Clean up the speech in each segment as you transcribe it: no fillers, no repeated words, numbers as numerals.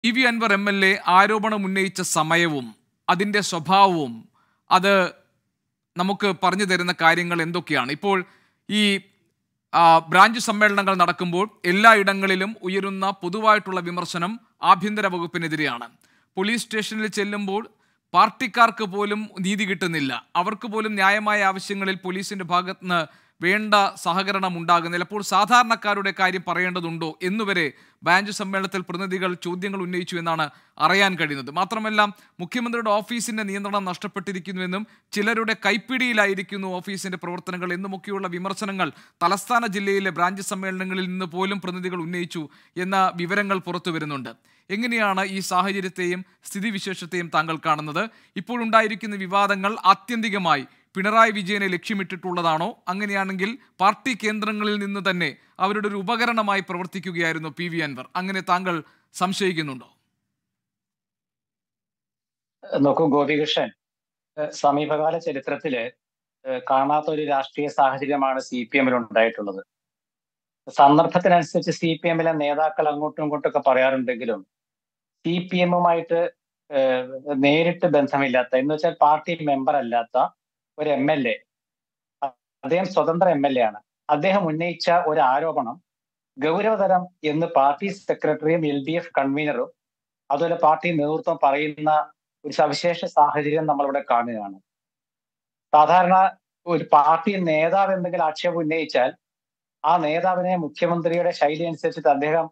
V Anwar MLA ആരോപണം ഉന്നയിച്ച സമയവും അതിൻ്റെ സ്വഭാവവും അത് നമുക്ക് പറഞ്ഞു തരുന്ന കാര്യങ്ങൾ എന്തൊക്കെയാണ്? ഇപ്പോൾ ഈ ബ്രാഞ്ച് സമ്മേളനങ്ങൾ നടക്കുമ്പോൾ എല്ലായിടങ്ങളിലും ഉയരുന്ന പൊതുവായിട്ടുള്ള വിമർശനം ആഭ്യന്തര വകുപ്പിനെതിരെയാണ്. പോലീസ് സ്റ്റേഷനിൽ ചെല്ലുമ്പോൾ പാർട്ടിക്കാർക്ക് പോലും നീതി കിട്ടുന്നില്ല, അവർക്ക് പോലും ന്യായമായ ആവശ്യങ്ങളിൽ പോലീസിൻ്റെ ഭാഗത്തുനിന്ന് വേണ്ട സഹകരണം ഉണ്ടാകുന്നില്ല. അപ്പോൾ സാധാരണക്കാരുടെ കാര്യം പറയേണ്ടതുണ്ടോ എന്നുവരെ ബ്രാഞ്ച് സമ്മേളനത്തിൽ പ്രതിനിധികൾ ചോദ്യങ്ങൾ ഉന്നയിച്ചു എന്നാണ് അറിയാൻ കഴിയുന്നത്. മാത്രമല്ല, മുഖ്യമന്ത്രിയുടെ ഓഫീസിൻ്റെ നിയന്ത്രണം നഷ്ടപ്പെട്ടിരിക്കുന്നുവെന്നും ചിലരുടെ കൈപ്പിടിയിലായിരിക്കുന്നു ഓഫീസിൻ്റെ പ്രവർത്തനങ്ങൾ എന്നുമൊക്കെയുള്ള വിമർശനങ്ങൾ തലസ്ഥാന ജില്ലയിലെ ബ്രാഞ്ച് സമ്മേളനങ്ങളിൽ നിന്ന് പോലും പ്രതിനിധികൾ ഉന്നയിച്ചു എന്ന വിവരങ്ങൾ പുറത്തു വരുന്നുണ്ട്. എങ്ങനെയാണ് ഈ സാഹചര്യത്തെയും സ്ഥിതിവിശേഷത്തെയും താങ്കൾ കാണുന്നത്? ഇപ്പോഴുണ്ടായിരിക്കുന്ന വിവാദങ്ങൾ ആത്യന്തികമായി പിണറായി വിജയനെ ലക്ഷ്യമിട്ടിട്ടുള്ളതാണോ? അങ്ങനെയാണെങ്കിൽ പാർട്ടി കേന്ദ്രങ്ങളിൽ നിന്ന് തന്നെ അവരുടെ ഒരു ഉപകരണമായി പ്രവർത്തിക്കുകയായിരുന്നു PV അൻവർ. അങ്ങനെ താങ്കൾ സംശയിക്കുന്നുണ്ടോ? നോക്കൂ ഗോപികൃഷ്ണൻ, സമീപകാല ചരിത്രത്തില് കാണാത്ത ഒരു രാഷ്ട്രീയ സാഹചര്യമാണ് CPM-ൽ ഉണ്ടായിട്ടുള്ളത്. സന്ദർഭത്തിനനുസരിച്ച് CPM-ലെ നേതാക്കൾ അങ്ങോട്ടും ഇങ്ങോട്ടൊക്കെ പറയാറുണ്ടെങ്കിലും CPM-ഉമായിട്ട് നേരിട്ട് ബന്ധമില്ലാത്ത, എന്ന് വെച്ചാൽ പാർട്ടി മെമ്പർ അല്ലാത്ത ഒരു MLA, അദ്ദേഹം സ്വതന്ത്ര MLA ആണ്. അദ്ദേഹം ഉന്നയിച്ച ഒരു ആരോപണം ഗൗരവതരം എന്ന് പാർട്ടി സെക്രട്ടറിയും LDF കൺവീനറും അതുപോലെ പാർട്ടി നേതൃത്വം പറയുന്ന ഒരു സവിശേഷ സാഹചര്യം നമ്മളിവിടെ കാണുകയാണ്. സാധാരണ ഒരു പാർട്ടി നേതാവ് എന്തെങ്കിലും ആക്ഷേപം ഉന്നയിച്ചാൽ ആ നേതാവിനെ മുഖ്യമന്ത്രിയുടെ ശൈലി അനുസരിച്ചിട്ട് അദ്ദേഹം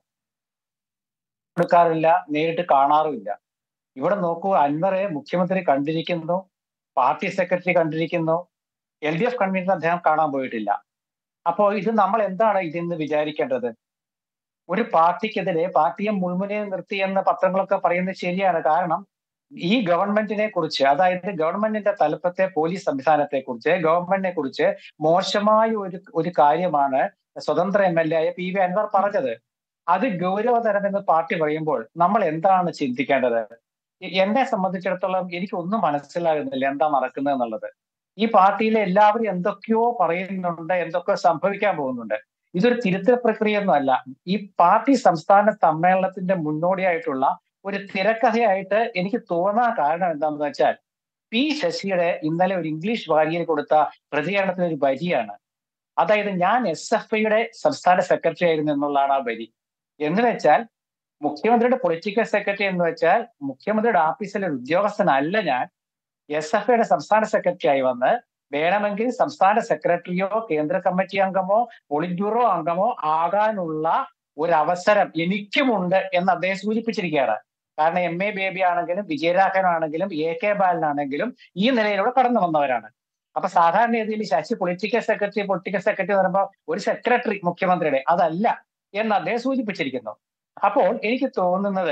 എടുക്കാറില്ല, നേരിട്ട് കാണാറുമില്ല. ഇവിടെ നോക്കൂ, അൻവറെ മുഖ്യമന്ത്രി കണ്ടിരിക്കുന്നു, പാർട്ടി സെക്രട്ടറി കണ്ടിരിക്കുന്നു, LDF കൺവീനർ അദ്ദേഹം കാണാൻ പോയിട്ടില്ല. അപ്പോൾ ഇത് നമ്മൾ എന്താണ് ഇതിന്ന് വിചാരിക്കേണ്ടത്? ഒരു പാർട്ടിക്കെതിരെ പാർട്ടിയെ മുൾമുനയിൽ നിർത്തി എന്ന പത്രങ്ങളൊക്കെ പറയുന്നത് ശരിയാണ്. കാരണം ഈ ഗവൺമെന്റിനെ കുറിച്ച്, അതായത് ഗവൺമെന്റിന്റെ തലപ്പത്തെ പോലീസ് സംവിധാനത്തെ കുറിച്ച്, ഗവൺമെന്റിനെ കുറിച്ച് മോശമായ ഒരു കാര്യമാണ് സ്വതന്ത്ര MLA ആയ PV അൻവർ പറഞ്ഞത്. അത് ഗൗരവതരമെന്ന് പാർട്ടി പറയുമ്പോൾ നമ്മൾ എന്താണ് ചിന്തിക്കേണ്ടത്? എന്നെ സംബന്ധിച്ചിടത്തോളം എനിക്കൊന്നും മനസ്സിലാകുന്നില്ല എന്താ നടക്കുന്നത് എന്നുള്ളത്. ഈ പാർട്ടിയിലെ എല്ലാവരും എന്തൊക്കെയോ പറയുന്നുണ്ട്, എന്തൊക്കെയോ സംഭവിക്കാൻ പോകുന്നുണ്ട്. ഇതൊരു തിരുത്തൽ പ്രക്രിയയൊന്നും അല്ല. ഈ പാർട്ടി സംസ്ഥാന സമ്മേളനത്തിന്റെ മുന്നോടിയായിട്ടുള്ള ഒരു തിരക്കഥയായിട്ട് എനിക്ക് തോന്നാൻ കാരണം എന്താണെന്ന് വെച്ചാൽ, P ശശിയുടെ ഇന്നലെ ഒരു ഇംഗ്ലീഷ് വാരികയിൽ കൊടുത്ത പ്രതികരണത്തിന് ഒരു വരിയാണ്. അതായത്, ഞാൻ SFIയുടെ സംസ്ഥാന സെക്രട്ടറി ആയിരുന്നു എന്നുള്ളതാണ് ആ വരി. എന്ന് വെച്ചാൽ മുഖ്യമന്ത്രിയുടെ പൊളിറ്റിക്കൽ സെക്രട്ടറി എന്ന് വെച്ചാൽ മുഖ്യമന്ത്രിയുടെ ഓഫീസിലെ ഒരു ഉദ്യോഗസ്ഥനല്ല ഞാൻ. SFIയുടെ സംസ്ഥാന സെക്രട്ടറി ആയി വന്ന് വേണമെങ്കിൽ സംസ്ഥാന സെക്രട്ടറിയോ കേന്ദ്ര കമ്മിറ്റി അംഗമോ പോളിറ്റ് ബ്യൂറോ അംഗമോ ആകാനുള്ള ഒരു അവസരം എനിക്കുമുണ്ട് എന്ന് അദ്ദേഹം സൂചിപ്പിച്ചിരിക്കുകയാണ്. കാരണം MA ബേബി ആണെങ്കിലും വിജയരാഘവൻ ആണെങ്കിലും AK ബാലനാണെങ്കിലും ഈ നിലയിലൂടെ കടന്നു വന്നവരാണ്. അപ്പൊ സാധാരണ രീതിയിൽ ശശി പൊളിറ്റിക്കൽ സെക്രട്ടറി എന്ന് പറയുമ്പോൾ ഒരു സെക്രട്ടറി മുഖ്യമന്ത്രിയുടെ അതല്ല എന്ന് അദ്ദേഹം സൂചിപ്പിച്ചിരിക്കുന്നു. അപ്പോൾ എനിക്ക് തോന്നുന്നത്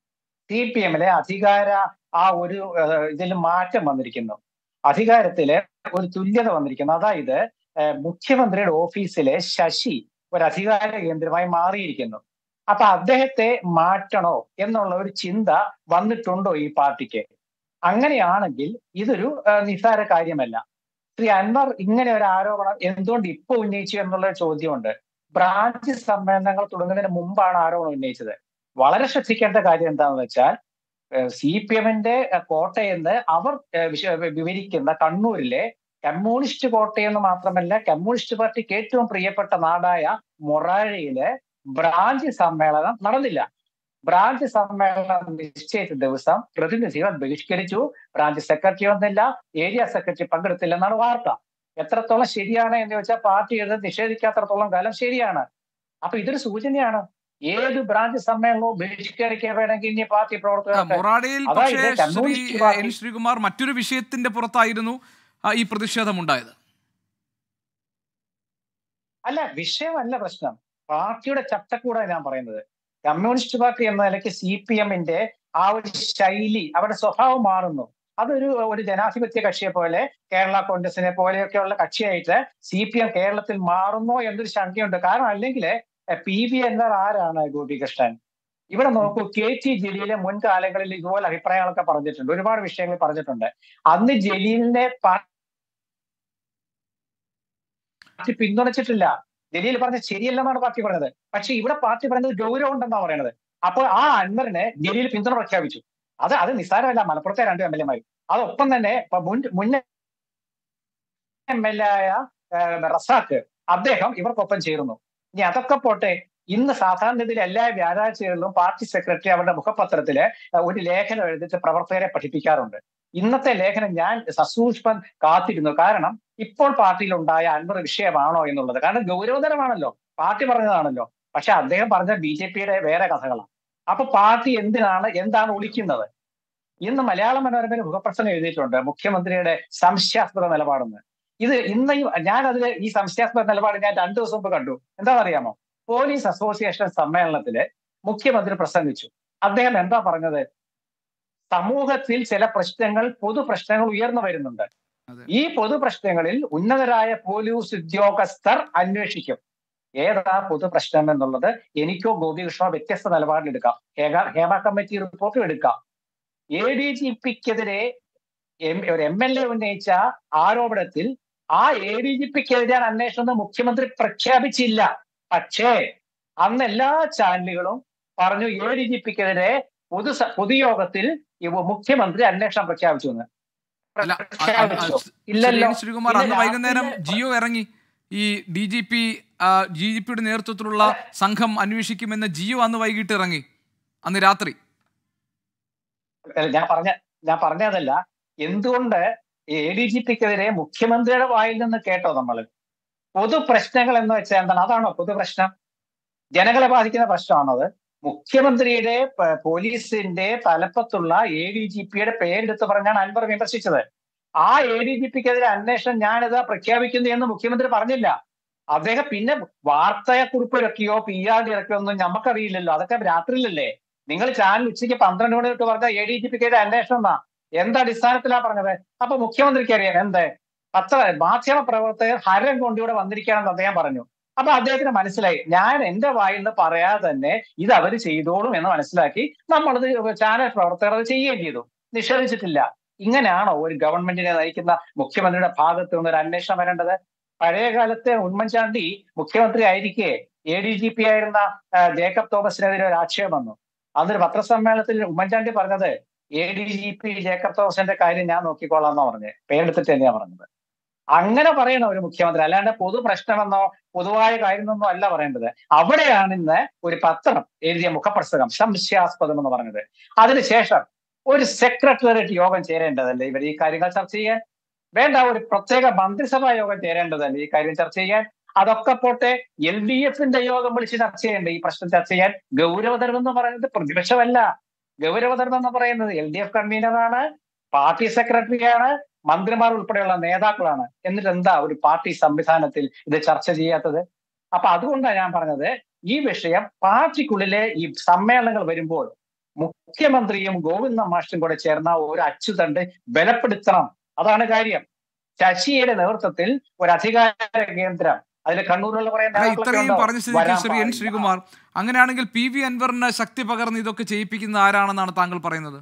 CPM-ലെ അധികാര ഒരു ഇതിൽ മാറ്റം വന്നിരിക്കുന്നു, അധികാരത്തില് ഒരു തുല്യത വന്നിരിക്കുന്നു. അതായത് മുഖ്യമന്ത്രിയുടെ ഓഫീസിലെ ശശി ഒരു അധികാര കേന്ദ്രമായി മാറിയിരിക്കുന്നു. അപ്പൊ അദ്ദേഹത്തെ മാറ്റണോ എന്നുള്ള ഒരു ചിന്ത വന്നിട്ടുണ്ടോ ഈ പാർട്ടിക്ക്? അങ്ങനെയാണെങ്കിൽ ഇതൊരു നിസ്സാര കാര്യമല്ല. ശ്രീ അൻവർ ഇങ്ങനെ ഒരു ആരോപണം എന്തുകൊണ്ട് ഇപ്പൊ ഉന്നയിച്ചു എന്നുള്ള ചോദ്യമുണ്ട്. ബ്രാഞ്ച് സമ്മേളനങ്ങൾ തുടങ്ങുന്നതിന് മുമ്പാണ് ആരോപണം ഉന്നയിച്ചത്. വളരെ ശ്രദ്ധിക്കേണ്ട കാര്യം എന്താണെന്ന് വെച്ചാൽ, CPM-ന്റെ കോട്ടയെന്ന് അവർ വിവരിക്കുന്ന കണ്ണൂരിലെ കമ്മ്യൂണിസ്റ്റ് കോട്ടയെന്ന് മാത്രമല്ല, കമ്മ്യൂണിസ്റ്റ് പാർട്ടിക്ക് ഏറ്റവും പ്രിയപ്പെട്ട നാടായ മൊറാഴയിലെ ബ്രാഞ്ച് സമ്മേളനം നടന്നില്ല. ബ്രാഞ്ച് സമ്മേളനം നിശ്ചയിച്ച ദിവസം പ്രതിനിധികൾ ബഹിഷ്കരിച്ചു. ബ്രാഞ്ച് സെക്രട്ടറി വന്നില്ല, ഏരിയ സെക്രട്ടറി പങ്കെടുത്തില്ല എന്നാണ് വാർത്ത. എത്രത്തോളം ശരിയാണ് എന്ന് ചോദിച്ചാൽ പാർട്ടി ഇത് നിഷേധിക്കാത്തടത്തോളം കാലം ശരിയാണ്. അപ്പൊ ഇതൊരു സൂചനയാണ്. ഏത് ബ്രാഞ്ച് സമ്മേളനവും ബഹിഷ്കരിക്കാൻ വേണമെങ്കിൽ ഇനി പാർട്ടി പ്രവർത്തകർക്ക് ശ്രീകുമാർ മറ്റൊരു വിഷയത്തിന്റെ പുറത്തായിരുന്നു ഈ പ്രതിഷേധമുണ്ടായത്. അല്ല, വിഷയമല്ല പ്രശ്നം, പാർട്ടിയുടെ ചട്ടക്കൂടാണ് ഞാൻ പറയുന്നത്. കമ്മ്യൂണിസ്റ്റ് പാർട്ടി എന്ന നിലയ്ക്ക് CPM-ന്റെ ആ ഒരു ശൈലി, അവരുടെ സ്വഭാവം മാറുന്നു. അതൊരു ജനാധിപത്യ കക്ഷിയെ പോലെ, കേരള കോൺഗ്രസിനെ പോലെയൊക്കെയുള്ള കക്ഷിയായിട്ട് CPM കേരളത്തിൽ മാറുന്നോ എന്നൊരു ശങ്കയുണ്ട്. കാരണം അല്ലെങ്കിൽ PV അൻവർ ആരാണ് ഗോപികൃഷ്ണൻ? ഇവിടെ നോക്കൂ, KT ജലീല് മുൻകാലങ്ങളിൽ ഇതുപോലെ അഭിപ്രായങ്ങളൊക്കെ പറഞ്ഞിട്ടുണ്ട്, ഒരുപാട് വിഷയങ്ങൾ പറഞ്ഞിട്ടുണ്ട്. അന്ന് ജലീലിനെ പാർട്ടി പിന്തുണച്ചിട്ടില്ല. ജലീൽ പറഞ്ഞത് ശരിയല്ലെന്നാണ് പാർട്ടി പറയുന്നത്. പക്ഷെ ഇവിടെ പാർട്ടി പറയുന്നത് ഗൗരവം ഉണ്ടെന്നാണ് പറയുന്നത്. അപ്പോൾ ആ അൻവറിന് ഡൽഹിയിൽ പിന്തുണ പ്രഖ്യാപിച്ചു. അത് നിസ്സാരമല്ല. മലപ്പുറത്തെ 2 MLA മാർ. അതൊപ്പം തന്നെ മുൻ MLA ആയ റസാഖ്, അദ്ദേഹം ഇവർക്കൊപ്പം ചേർന്നു. ഇനി അതൊക്കെ പോട്ടെ, ഇന്ന് സാധാരണഗതിയിൽ എല്ലാ വ്യാഴാഴ്ചകളിലും പാർട്ടി സെക്രട്ടറി അവരുടെ മുഖപത്രത്തില് ഒരു ലേഖനം എഴുതിച്ച് പ്രവർത്തകരെ പഠിപ്പിക്കാറുണ്ട്. ഇന്നത്തെ ലേഖനം ഞാൻ സസൂക്ഷ്മം കാത്തിരുന്നു. കാരണം ഇപ്പോൾ പാർട്ടിയിലുണ്ടായ അൻവർ വിഷയമാണോ എന്നുള്ളത്. കാരണം ഗൗരവതരമാണല്ലോ, പാർട്ടി പറഞ്ഞതാണല്ലോ. പക്ഷെ അദ്ദേഹം പറഞ്ഞ BJPയുടെ വേറെ കഥകളാണ്. അപ്പൊ പാർട്ടി എന്താണ് ഒളിക്കുന്നത്? ഇന്ന് മലയാള മനോരമയിൽ മുഖപ്രസംഗം എഴുതിയിട്ടുണ്ട് മുഖ്യമന്ത്രിയുടെ സംശയാസ്പദ നിലപാടെന്ന്. ഇന്ന് ഞാനതിൽ ഈ സംശയാസ്പദ നിലപാട് ഞാൻ 2 ദിവസം മുമ്പ് കണ്ടു. എന്താണെന്നറിയാമോ? പോലീസ് അസോസിയേഷൻ സമ്മേളനത്തില് മുഖ്യമന്ത്രി പ്രസംഗിച്ചു. അദ്ദേഹം എന്താ പറഞ്ഞത്? സമൂഹത്തിൽ ചില പൊതു പ്രശ്നങ്ങൾ ഉയർന്നു വരുന്നുണ്ട്. ഈ പൊതു പ്രശ്നങ്ങളിൽ ഉന്നതരായ പോലീസ് ഉദ്യോഗസ്ഥർ അന്വേഷിക്കും. ഏതാ പൊതു പ്രശ്നം എന്നുള്ളത് എനിക്കോ ഗോപികൃഷ്ണോ വ്യത്യസ്ത നിലപാടിലെടുക്കാം. ഹേമ കമ്മിറ്റി റിപ്പോർട്ടും എടുക്കാം. ADGPക്കെതിരെ ഒരു MLA ഉന്നയിച്ച ആരോപണത്തിൽ ആ ADGPക്കെതിരെയാണ് അന്വേഷണം മുഖ്യമന്ത്രി പ്രഖ്യാപിച്ചില്ല. പക്ഷേ അന്ന് എല്ലാ ചാനലുകളും പറഞ്ഞു ADGPക്കെതിരെ പൊതുയോഗത്തിൽ മുഖ്യമന്ത്രി അന്വേഷണം പ്രഖ്യാപിച്ചു എന്ന്. ഇല്ലല്ലോ. ശ്രീകുമാർ, അന്ന് വൈകുന്നേരം ജിയോ ഇറങ്ങി ഈ DGPയുടെ നേതൃത്വത്തിലുള്ള സംഘം അന്വേഷിക്കുമെന്ന് ജിയോ അന്ന് വൈകിട്ട് ഇറങ്ങി, അന്ന് രാത്രി. ഞാൻ പറഞ്ഞതല്ല. എന്തുകൊണ്ട് ADGPക്കെതിരെ മുഖ്യമന്ത്രിയുടെ വായിൽ നിന്ന് കേട്ടോ നമ്മൾ? പൊതു പ്രശ്നങ്ങൾ എന്ന് വെച്ചാൽ എന്താണ്? അതാണോ പൊതു പ്രശ്നം? ജനങ്ങളെ ബാധിക്കുന്ന പ്രശ്നമാണത്. മുഖ്യമന്ത്രിയുടെ പോലീസിന്റെ തലപ്പത്തുള്ള ADGPയുടെ പേരെടുത്ത് പറഞ്ഞാണ് അൻവർ വിമർശിച്ചത്. ആ ADGPക്കെതിരെ അന്വേഷണം ഞാനിതാ പ്രഖ്യാപിക്കുന്നു എന്ന് മുഖ്യമന്ത്രി പറഞ്ഞില്ല. അദ്ദേഹം പിന്നെ വാർത്താക്കുറിപ്പ് ഇറക്കിയോ PR ഇറക്കിയോ ഒന്നും നമുക്കറിയില്ലല്ലോ. അതൊക്കെ രാത്രിയിലല്ലേ. നിങ്ങൾ ചാനൽ ഉച്ചയ്ക്ക് 12 മണി തൊട്ട് പറഞ്ഞ ADGPക്കെതിരെ അന്വേഷണം എന്നാ. എന്തടിസ്ഥാനത്തിലാ പറഞ്ഞത്? അപ്പൊ മുഖ്യമന്ത്രിക്ക് അറിയാം മാധ്യമ പ്രവർത്തകർ ഹരം കൊണ്ട് ഇവിടെ വന്നിരിക്കുകയാണെന്ന് അദ്ദേഹം പറഞ്ഞു. അപ്പൊ അദ്ദേഹത്തിന് മനസ്സിലായി, ഞാൻ എന്റെ വായിൽ നിന്ന് പറയാതെ തന്നെ ഇത് അവർ ചെയ്തോളും എന്ന് മനസ്സിലാക്കി നമ്മളത് ചാനൽ പ്രവർത്തകർ അത് ചെയ്യുകയും ചെയ്തു. നിഷേധിച്ചിട്ടില്ല. ഇങ്ങനെയാണോ ഒരു ഗവൺമെന്റിനെ നയിക്കുന്ന മുഖ്യമന്ത്രിയുടെ ഭാഗത്ത് നിന്ന് ഒരു അന്വേഷണം വരേണ്ടത്? പഴയ കാലത്തെ ഉമ്മൻചാണ്ടി മുഖ്യമന്ത്രി ആയിരിക്കെ ADGP ആയിരുന്ന ജേക്കബ് തോമസിനെതിരെ ഒരു ആക്ഷേപം വന്നു. അന്നൊരു പത്രസമ്മേളനത്തിൽ ഉമ്മൻചാണ്ടി പറഞ്ഞത് ADGP ജേക്കബ് തോമസിന്റെ കാര്യം ഞാൻ നോക്കിക്കോളാം എന്നാ പറഞ്ഞത്. പേരെടുത്തിട്ട് തന്നെയാ പറഞ്ഞത്. അങ്ങനെ പറയണം ഒരു മുഖ്യമന്ത്രി, അല്ലാണ്ട് പൊതു പ്രശ്നമെന്നോ പൊതുവായ കാര്യമെന്നോ അല്ല പറയേണ്ടത്. അവിടെയാണ് ഇന്ന് ഒരു പത്രം എഴുതിയ മുഖപ്രസംഗം സംശയാസ്പദം എന്ന് പറഞ്ഞത്. അതിനുശേഷം ഒരു സെക്രട്ടേറിയറ്റ് യോഗം ചേരേണ്ടതല്ലേ ഇവർ ഈ കാര്യങ്ങൾ ചർച്ച ചെയ്യാൻ? വേണ്ട, ഒരു പ്രത്യേക മന്ത്രിസഭാ യോഗം ചേരേണ്ടതല്ലേ ഈ കാര്യം ചർച്ച ചെയ്യാൻ? അതൊക്കെ പോട്ടെ, LDFന്റെ യോഗം വിളിച്ച് ചർച്ച ചെയ്യേണ്ട ഈ പ്രശ്നം ചർച്ച ചെയ്യാൻ. ഗൗരവതരം എന്ന് പറയുന്നത് പ്രതിപക്ഷമല്ല. ഗൗരവതരം എന്ന് പറയുന്നത് LDF കൺവീനറാണ്, പാർട്ടി സെക്രട്ടറിയാണ്, മന്ത്രിമാർ ഉൾപ്പെടെയുള്ള നേതാക്കളാണ്. എന്നിട്ട് എന്താ ഒരു പാർട്ടി സംവിധാനത്തിൽ ഇത് ചർച്ച ചെയ്യാത്തത്? അപ്പൊ അതുകൊണ്ടാണ് ഞാൻ പറഞ്ഞത്, ഈ വിഷയം പാർട്ടിക്കുള്ളിലെ ഈ സമ്മേളനങ്ങൾ വരുമ്പോൾ മുഖ്യമന്ത്രിയും ഗോവിന്ദ മാഷും കൂടെ ചേർന്ന ഒരു അച്ചുതണ്ട് ബലപ്പെടുത്തണം. അതാണ് കാര്യം. ശശിയുടെ നേതൃത്വത്തിൽ ഒരു അധികാര കേന്ദ്രം, അതിൽ കണ്ണൂരിലുള്ള ഇത്രയും പറഞ്ഞ സ്ഥിതിക്ക് ശ്രീ N. ശ്രീകുമാർ, അങ്ങനെയാണെങ്കിൽ PV അൻവറിന് ശക്തി പകർന്ന് ഇതൊക്കെ ചെയ്യിപ്പിക്കുന്ന ആരാണെന്നാണ് താങ്കൾ പറയുന്നത്?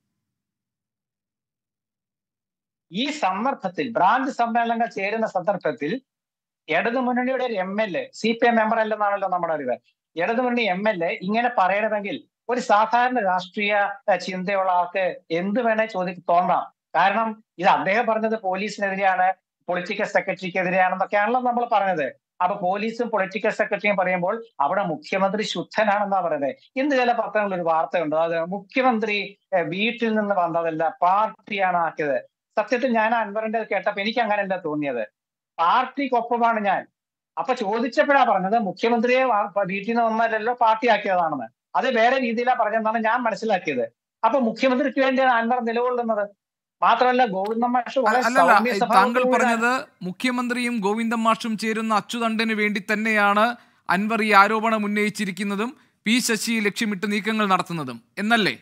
ഈ സന്ദർഭത്തിൽ ബ്രാഞ്ച് സമ്മേളനങ്ങൾ ചേരുന്ന സന്ദർഭത്തിൽ ഇടതുമുന്നണിയുടെ ഒരു MLA, CPM മെമ്പർ അല്ലെന്നാണല്ലോ നമ്മുടെ അറിവ്, ഇടതുമുന്നണി MLA ഇങ്ങനെ പറയണമെങ്കിൽ ഒരു സാധാരണ രാഷ്ട്രീയ ചിന്തയുള്ള ആൾക്ക് എന്ത് വേണേ തോന്നാം. കാരണം ഇത് അദ്ദേഹം പറഞ്ഞത് പോലീസിനെതിരെയാണ്, പൊളിറ്റിക്കൽ സെക്രട്ടറിക്കെതിരെയാണെന്നൊക്കെയാണല്ലോ നമ്മൾ പറഞ്ഞത്. അപ്പൊ പോലീസും പൊളിറ്റിക്കൽ സെക്രട്ടറിയും പറയുമ്പോൾ അവിടെ മുഖ്യമന്ത്രി ശുദ്ധനാണെന്നാ പറയുന്നത്. ഇന്ന് ചില പത്രങ്ങളിൽ ഒരു വാർത്തയുണ്ട്, അത് മുഖ്യമന്ത്രി വീട്ടിൽ നിന്ന് വന്നതല്ല, പാർട്ടിയാണ് ആക്കിയത്. സത്യത്തിൽ ഞാൻ അൻവറിന്റെ കേട്ടപ്പോ എനിക്ക് അങ്ങനെയല്ല തോന്നിയത്. പാർട്ടിക്കൊപ്പമാണ് ഞാൻ. അപ്പൊ ചോദിച്ചപ്പോഴാ പറഞ്ഞത് മുഖ്യമന്ത്രിയെ വീട്ടിൽ നിന്ന് വന്നതല്ലോ പാർട്ടി ആക്കിയതാണെന്ന്. അത് വേറെ രീതിയിലാണ് പറഞ്ഞതെന്നാണ് ഞാൻ മനസ്സിലാക്കിയത്. അപ്പൊ മുഖ്യമന്ത്രിക്ക് വേണ്ടിയാണ് അൻവർ നിലകൊള്ളുന്നത്. മാത്രമല്ല ഗോവിന്ദൻ മാഷ് താങ്കൾ പറഞ്ഞത് മുഖ്യമന്ത്രിയും ഗോവിന്ദൻ മാഷും ചേരുന്ന അച്ചുതണ്ടിന് വേണ്ടി തന്നെയാണ് അൻവർ ഈ ആരോപണം ഉന്നയിച്ചിരിക്കുന്നതും P. ശശി ലക്ഷ്യമിട്ട് നീക്കങ്ങൾ നടത്തുന്നതും എന്നല്ലേ?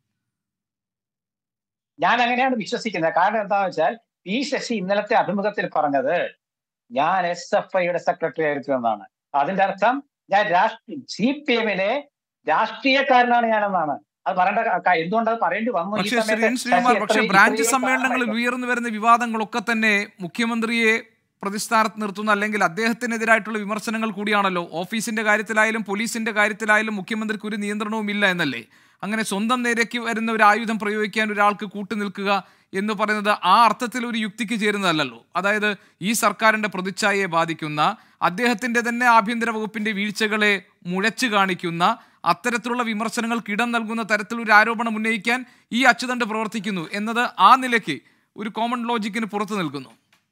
ഞാൻ അങ്ങനെയാണ് വിശ്വസിക്കുന്നത്. കാരണം എന്താണെന്ന് വെച്ചാൽ P. ശശി ഇന്നലത്തെ അഭിമുഖത്തിൽ പറഞ്ഞത് ഞാൻ SFIയുടെ സെക്രട്ടറി ആയിരിക്കും എന്നാണ്. അതിന്റെ അർത്ഥം ഞാൻ CPMലെ രാഷ്ട്രീയക്കാരനാണ് ഞാനെന്നാണ്. അത് പറയേണ്ട എന്തുകൊണ്ടത് പറയേണ്ടി വന്നു? പക്ഷേ ബ്രാഞ്ച് സമ്മേളനങ്ങളിൽ ഉയർന്നു വരുന്ന വിവാദങ്ങളൊക്കെ തന്നെ മുഖ്യമന്ത്രിയെ പ്രതിസ്ഥാനത്ത് നിർത്തുന്ന അല്ലെങ്കിൽ അദ്ദേഹത്തിനെതിരായിട്ടുള്ള വിമർശനങ്ങൾ കൂടിയാണല്ലോ. ഓഫീസിന്റെ കാര്യത്തിലായാലും പോലീസിന്റെ കാര്യത്തിലായാലും മുഖ്യമന്ത്രിക്ക് ഒരു നിയന്ത്രണവും ഇല്ല എന്നല്ലേ? അങ്ങനെ സ്വന്തം നേരേക്ക് വരുന്ന ഒരു ആയുധം പ്രയോഗിക്കാൻ ഒരാൾക്ക് കൂട്ടുനിൽക്കുക എന്ന് പറയുന്നത് ആ അർത്ഥത്തിൽ ഒരു യുക്തിക്ക് ചേരുന്നതല്ലോ. അതായത് ഈ സർക്കാരിന്റെ പ്രതിച്ഛായയെ ബാധിക്കുന്ന, അദ്ദേഹത്തിന്റെ തന്നെ ആഭ്യന്തര വകുപ്പിന്റെ വീഴ്ചകളെ മുഴച്ചു കാണിക്കുന്ന അത്തരത്തിലുള്ള വിമർശനങ്ങൾക്ക് ഇടം നൽകുന്ന തരത്തിലൊരു ആരോപണം ഉന്നയിക്കാൻ ഈ അച്ചുതണ്ട് പ്രവർത്തിക്കുന്നു എന്നത് ആ നിലയ്ക്ക് ഒരു കോമൺ ലോജിക്കിന് പുറത്തു നിൽക്കുന്നു.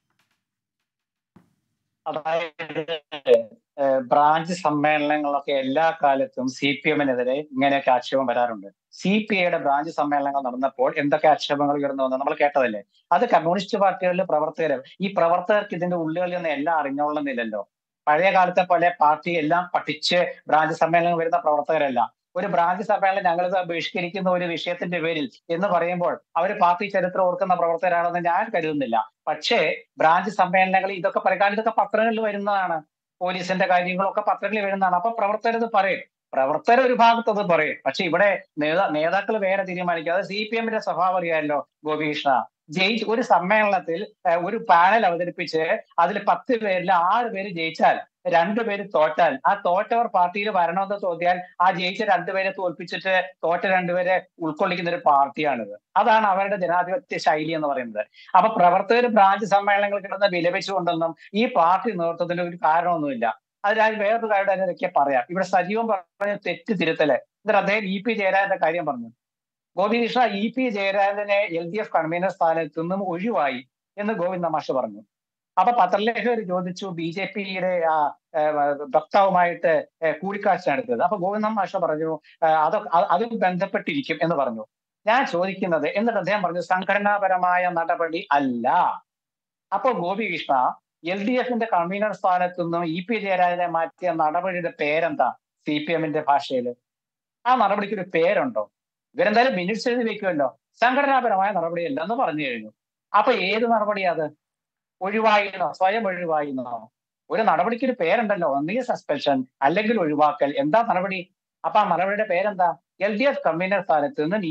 അതായത് ബ്രാഞ്ച് സമ്മേളനങ്ങളൊക്കെ എല്ലാ കാലത്തും CPM-നെതിരെ ഇങ്ങനെയൊക്കെ ആക്ഷേപം വരാറുണ്ട്. CPI-യുടെ ബ്രാഞ്ച് സമ്മേളനങ്ങൾ നടന്നപ്പോൾ എന്തൊക്കെ ആക്ഷേപങ്ങൾ ഉയർന്നു വന്നു നമ്മൾ കേട്ടതല്ലേ? അത് കമ്മ്യൂണിസ്റ്റ് പാർട്ടികളിലെ ഈ പ്രവർത്തകർക്ക് ഇതിന്റെ ഉള്ളുകളിൽ നിന്ന് എല്ലാം അറിഞ്ഞോളുന്നില്ലല്ലോ. പഴയ കാലത്തെ പോലെ പാർട്ടി എല്ലാം പഠിച്ച് ബ്രാഞ്ച് സമ്മേളനം വരുന്ന പ്രവർത്തകരല്ല. ഒരു ബ്രാഞ്ച് സമ്മേളനം ഞങ്ങളിത് ബഹിഷ്കരിക്കുന്ന ഒരു വിഷയത്തിന്റെ പേരിൽ എന്ന് പറയുമ്പോൾ അവർ പാർട്ടി ചരിത്രം ഓർക്കുന്ന പ്രവർത്തകരാണെന്ന് ഞാൻ കരുതുന്നില്ല. പക്ഷേ ബ്രാഞ്ച് സമ്മേളനങ്ങളിൽ ഇതൊക്കെ പറയാൻ ഇതൊക്കെ പത്രങ്ങളിൽ വരുന്നതാണ്. പോലീസിന്റെ കാര്യങ്ങളൊക്കെ പത്രങ്ങളിൽ വരുന്നതാണ്. അപ്പൊ പ്രവർത്തകരത് പറയും. പ്രവർത്തകർ ഒരു ഭാഗത്തത് പറയും. പക്ഷെ ഇവിടെ നേതാക്കൾ വേറെ തീരുമാനിക്കും. അത് CPM-ന്റെ സ്വഭാവം അറിയാമല്ലോ ഗോപികൃഷ്ണ. ഒരു സമ്മേളനത്തിൽ ഒരു പാനൽ അവതരിപ്പിച്ച് അതിൽ 10 പേരിൽ 6 പേര് ജയിച്ചാൽ 2 പേര് തോറ്റാൽ ആ തോറ്റവർ പാർട്ടിയിൽ വരണമെന്ന് തോന്നിയാൽ ആ ജയിച്ച 2 പേരെ തോൽപ്പിച്ചിട്ട് തോറ്റ 2 പേരെ ഉൾക്കൊള്ളിക്കുന്ന ഒരു പാർട്ടിയാണിത്. അതാണ് അവരുടെ ജനാധിപത്യ ശൈലി എന്ന് പറയുന്നത്. അപ്പൊ പ്രവർത്തകർ ബ്രാഞ്ച് സമ്മേളനങ്ങൾ കിടന്ന് വിലപിച്ചുകൊണ്ടൊന്നും ഈ പാർട്ടി നേതൃത്വത്തിന് ഒരു കാരണമൊന്നുമില്ല. അതിനായി വേറൊരു കാര്യം അതിനൊക്കെ പറയാം. ഇവിടെ സജീവം പറഞ്ഞ തെറ്റ് തിരുത്തല്. എന്നിട്ട് അദ്ദേഹം EP ജയരാജന്റെ കാര്യം പറഞ്ഞു. ഗോപികൃഷ്ണ, EP ജയരാജനെ LDF കൺവീനർ സ്ഥാനത്ത് നിന്നും ഒഴിവായി എന്ന് ഗോവിന്ദ മാഷ് പറഞ്ഞു. അപ്പൊ പത്രലേഖകർ ചോദിച്ചു BJP-യുടെ വക്താവുമായിട്ട് കൂടിക്കാഴ്ച നടത്തിയത്. അപ്പൊ ഗോവിന്ദ മാഷ് പറഞ്ഞു അതും ബന്ധപ്പെട്ടിരിക്കും എന്ന് പറഞ്ഞു. ഞാൻ ചോദിക്കുന്നത്, എന്നിട്ട് അദ്ദേഹം പറഞ്ഞു സംഘടനാപരമായ നടപടി അല്ല. അപ്പൊ ഗോപികൃഷ്ണ, LDF-ന്റെ കൺവീനർ സ്ഥാനത്ത് നിന്നും EP ജയരാജനെ മാറ്റിയ നടപടിയുടെ പേരെന്താ CPM-ന്റെ ഭാഷയിൽ? ആ നടപടിക്ക് ഒരു പേരുണ്ടോ? ഇവരെന്തായാലും മിനിറ്റ്സ് എഴുതി വെക്കുമല്ലോ. സംഘടനാപരമായ നടപടിയല്ല എന്ന് പറഞ്ഞു കഴിഞ്ഞു. അപ്പൊ ഏത് നടപടിയാ അത്? ഒഴിവായിന്നോ? സ്വയം ഒഴിവായിന്നോ? ഒരു നടപടിക്ക് ഒരു പേരുണ്ടല്ലോ. ഒന്നുകിൽ സസ്പെൻഷൻ അല്ലെങ്കിൽ ഒഴിവാക്കൽ. എന്താ നടപടി? അപ്പൊ ആ നടപടിയുടെ പേരെന്താ? LDF കൺവീനർ സ്ഥാനത്ത് നിന്നും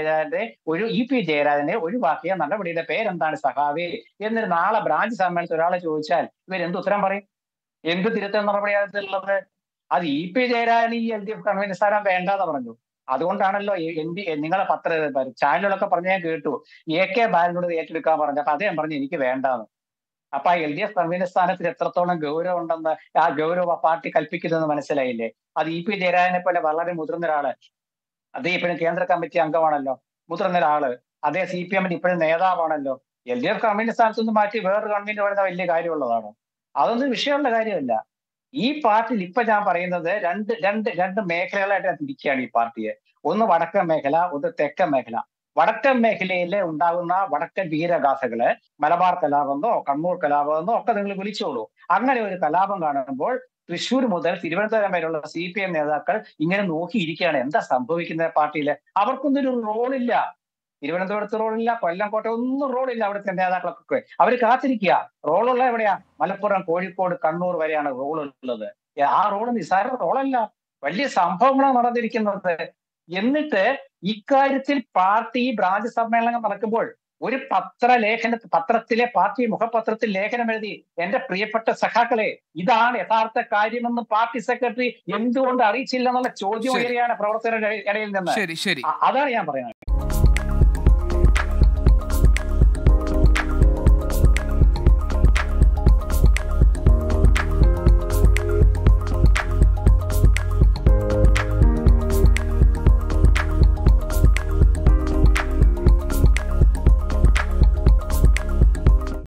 EP ജയരാജനെ ഒഴിവാക്കിയ നടപടിയുടെ പേരെന്താണ് സഖാവേ എന്നൊരു നാളെ ബ്രാഞ്ച് സമ്മേളനത്തിൽ ഒരാളെ ചോദിച്ചാൽ ഇവരെന്ത് ഉത്തരം പറയും? എന്ത് തിരുത്തൽ നടപടിയാണുള്ളത്? അത് EP ജയരാജൻ ഈ LDF കൺവീനർ സ്ഥാനം വേണ്ടാന്ന് പറഞ്ഞു. അതുകൊണ്ടാണല്ലോ നിങ്ങളെ ചാനലുകളൊക്കെ പറഞ്ഞ് ഞാൻ കേട്ടു, AK ബാലനോട് ഏറ്റെടുക്കാൻ പറഞ്ഞു. അപ്പൊ അദ്ദേഹം പറഞ്ഞു എനിക്ക് വേണ്ടാന്ന്. അപ്പൊ ആ LDF കൺവീനർ സ്ഥാനത്തിൽ എത്രത്തോളം ഗൗരവം ഉണ്ടെന്ന് ആ ഗൗരവ പാർട്ടി കൽപ്പിക്കുന്നതെന്ന് മനസ്സിലായില്ലേ? അത് EP ജയരാജനെ പോലെ വളരെ മുതിർന്ന ഒരാള്, അദ്ദേഹം ഇപ്പോഴും കേന്ദ്ര കമ്മിറ്റി അംഗമാണല്ലോ, മുതിർന്ന ഒരാള്, അദ്ദേഹം CPM-ന്റെ ഇപ്പോഴും നേതാവാണല്ലോ. LDF കൺവീനർ സ്ഥാനത്ത് നിന്ന് മാറ്റി വേറൊരു കൺവീനർ വരുന്ന വലിയ കാര്യമുള്ളതാണോ? അതൊന്നും വിഷയമുള്ള കാര്യമല്ല. ഈ പാർട്ടിയിൽ ഇപ്പൊ ഞാൻ പറയുന്നത് രണ്ട് മേഖലകളായിട്ട് തിരിക്കുകയാണ് ഈ പാർട്ടിയെ. ഒന്ന് വടക്കൻ മേഖല, ഒന്ന് തെക്കൻ മേഖല. വടക്കൻ മേഖലയിലെ ഉണ്ടാകുന്ന വടക്കൻ വീരഗാഥകള് മലബാർ കലാപമെന്നോ കണ്ണൂർ കലാപമെന്നോ ഒക്കെ നിങ്ങൾ വിളിച്ചോളൂ. അങ്ങനെ ഒരു കലാപം കാണുമ്പോൾ തൃശ്ശൂർ മുതൽ തിരുവനന്തപുരം വരെയുള്ള CPM നേതാക്കൾ ഇങ്ങനെ നോക്കിയിരിക്കുകയാണ് എന്താ സംഭവിക്കുന്ന പാർട്ടിയില്. അവർക്കൊന്നും ഒരു റോളില്ല. തിരുവനന്തപുരത്ത് റോളില്ല, കൊല്ലം, കോട്ടയം ഒന്നും റോളില്ല. അവിടുത്തെ നേതാക്കളൊക്കെ അവർ കാത്തിരിക്കുക. റോളുള്ള എവിടെയാ? മലപ്പുറം, കോഴിക്കോട്, കണ്ണൂർ വരെയാണ് റോളുള്ളത്. ആ റോള് നിസ്സാര റോളല്ല, വലിയ സംഭവങ്ങളാണ് നടന്നിരിക്കുന്നത്. എന്നിട്ട് ഇക്കാര്യത്തിൽ പാർട്ടി ബ്രാഞ്ച് സമ്മേളനം നടക്കുമ്പോൾ ഒരു പത്രത്തിലെ പാർട്ടി മുഖപത്രത്തിൽ ലേഖനം എഴുതി, എന്റെ പ്രിയപ്പെട്ട സഖാക്കളെ, ഇതാണ് യഥാർത്ഥ കാര്യമെന്ന് പാർട്ടി സെക്രട്ടറി എന്തുകൊണ്ട് അറിയിച്ചില്ല എന്നുള്ള ചോദ്യം ഉയരുകയാണ് പ്രവർത്തകരുടെ ഇടയിൽ നിന്ന്. അതാണ് ഞാൻ പറയുന്നത്.